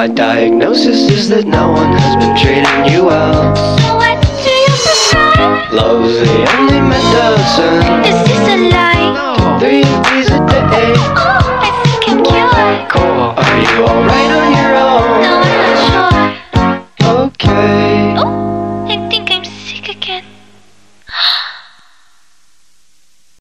My diagnosis is that no one has been treating you well. So what do you prescribe? Love's the only medicine. Is this a lie? 3 of these a day.